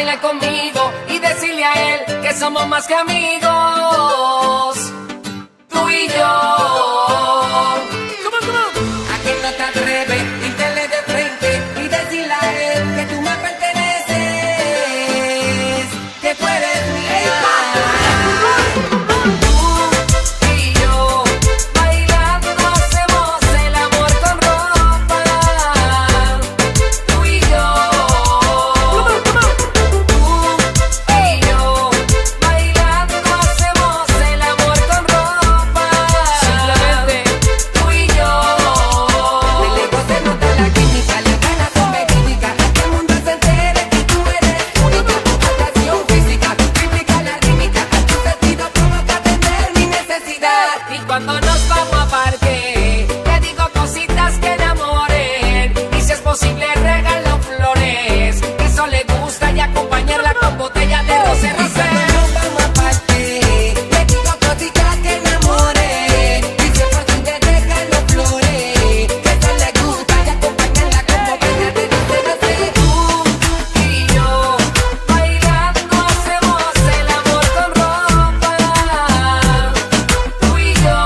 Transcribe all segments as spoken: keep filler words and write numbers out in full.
baile conmigo y decirle a él que somos más que amigos, tú y yo. Come on, come on. ¿A quién no te atreves a irte de frente y decirle a él que tú me perteneces, que tú eres mía? Cuando nos vamos a parque, te digo cositas que enamoren. Y si es posible, regalo flores, que eso le gusta, y acompañarla con botella de roce rosé. Cuando nos vamos a parque, te digo cositas que enamoren. Y si es posible, regalo flores, que eso le gusta, y acompañarla con botella de roce rosé. Tú y yo, bailando, hacemos el amor con ropa. Tú y yo.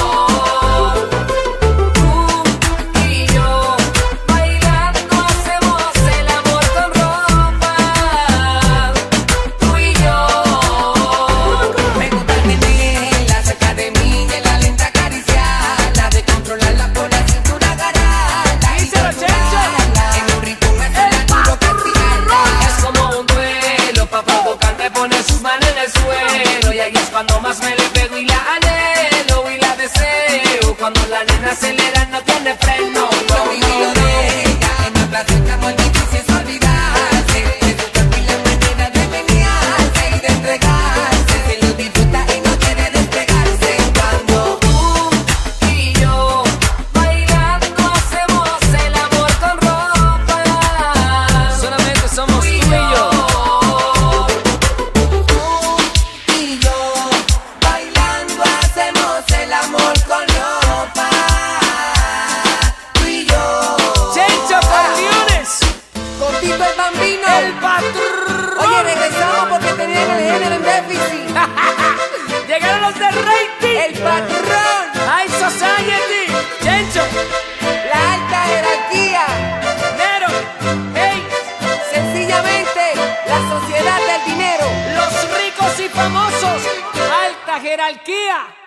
Cuando más me le pego y la anhelo y la deseo, cuando la nena acelera no tiene freno. Yo vivo de ella en un placer que muy difícil es olvidarse de su cuerpo y la manera de menearse y de entregarse. Se lo disfruta y no quiere despegarse. Cuando tú y yo bailando hacemos el amor con ropa, solamente somos tú y yo. El Bambino, El patrón. Oye, regresamos porque tenían el género en déficit. Llegaron los de rating. El patrón, High Society. Chencho. la alta jerarquía, Nero. Hey. sencillamente la sociedad del dinero. Los ricos y famosos. Alta jerarquía.